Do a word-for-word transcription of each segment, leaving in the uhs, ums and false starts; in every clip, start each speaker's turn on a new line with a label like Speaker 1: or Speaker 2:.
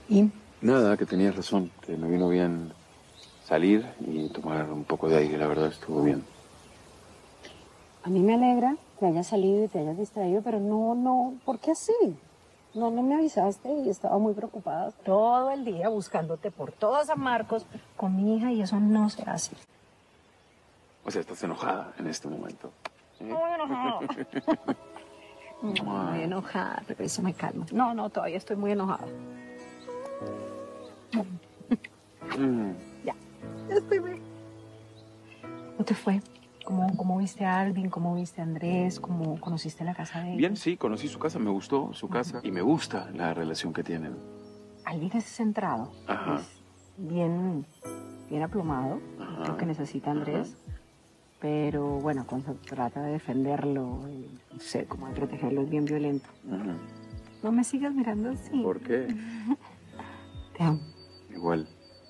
Speaker 1: ¿Y?
Speaker 2: Nada, que tenías razón, que me vino bien salir y tomar un poco de aire, la verdad estuvo bien.
Speaker 1: A mí me alegra que hayas salido y te hayas distraído, pero no, no, ¿por qué así? No, no me avisaste y estaba muy preocupada todo el día buscándote por todos San Marcos con mi hija y eso no se hace.
Speaker 2: O sea, estás enojada en este momento. ¿Eh?
Speaker 1: Muy enojada. Muy enojada, pero eso me calma. No, no, todavía estoy muy enojada.
Speaker 2: Mm.
Speaker 1: Ya, ya estoy bien. ¿Cómo te fue? ¿Cómo, cómo viste a Alvin? ¿Cómo viste a Andrés? ¿Cómo conociste la casa de ellos?
Speaker 2: Bien, sí, conocí su casa, me gustó su casa y me gusta la relación que tienen.
Speaker 1: Alvin es centrado.
Speaker 2: Ajá.
Speaker 1: Es bien, bien aplomado.
Speaker 2: Ajá.
Speaker 1: Lo que necesita Andrés. Ajá. Pero bueno, cuando se trata de defenderlo, no sé, como de protegerlo, es bien violento.
Speaker 2: Ajá.
Speaker 1: No me sigas mirando así.
Speaker 2: ¿Por qué?
Speaker 1: Te amo.
Speaker 2: Igual.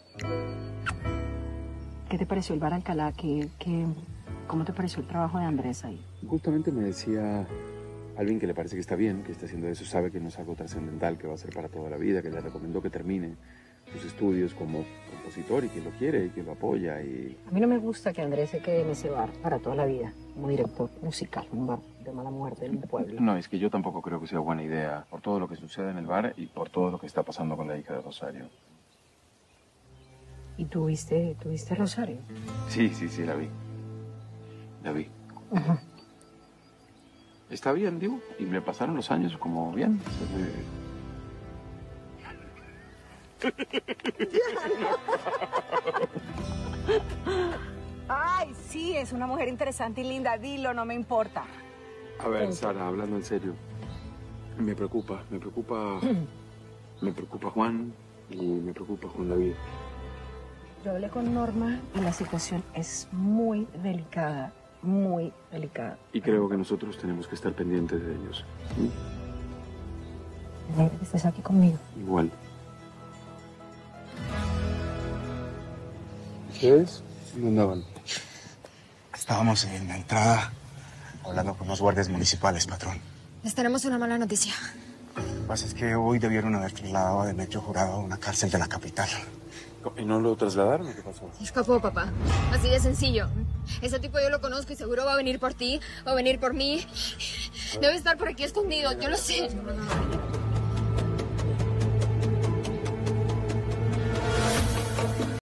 Speaker 1: ¿Qué te pareció el bar Alcalá? ¿Qué, qué, ¿Cómo te pareció el trabajo de Andrés ahí?
Speaker 2: Justamente me decía Alvin que le parece que está bien, que está haciendo eso, sabe que no es algo trascendental, que va a ser para toda la vida, que le recomendó que termine sus estudios como compositor y que lo quiere y que lo apoya. Y...
Speaker 1: A mí no me gusta que Andrés se quede en ese bar para toda la vida, como director musical, un bar de mala muerte en un pueblo.
Speaker 2: No, es que yo tampoco creo que sea buena idea, por todo lo que sucede en el bar y por todo lo que está pasando con la hija de Rosario.
Speaker 1: ¿Y tú viste, tú viste a Rosario?
Speaker 2: Sí, sí, sí, la vi. La vi.
Speaker 1: Ajá.
Speaker 2: Está bien, digo, y me pasaron los años como bien.
Speaker 1: Ay, sí, es una mujer interesante y linda. Dilo, no me importa.
Speaker 2: A ver, Sara, hablando en serio, me preocupa, me preocupa, me preocupa Juan y me preocupa Juan David.
Speaker 1: Yo hablé con Norma y la situación es muy delicada, muy delicada.
Speaker 2: Y creo que nosotros tenemos que estar pendientes de ellos. ¿Sí?
Speaker 1: Me alegra que estés aquí conmigo.
Speaker 2: Igual. ¿Ustedes? ¿Dónde andaban?
Speaker 3: Estábamos en la entrada hablando con los guardias municipales, patrón.
Speaker 4: Les tenemos una mala noticia.
Speaker 3: Lo que pasa es que hoy debieron haber trasladado a Demetrio Jurado a una cárcel de la capital.
Speaker 2: ¿Y no lo trasladaron o qué pasó?
Speaker 4: Se escapó, papá. Así de sencillo. Ese tipo yo lo conozco y seguro va a venir por ti, va a venir por mí. Debe estar por aquí escondido, yo lo sé.
Speaker 2: No, no, no,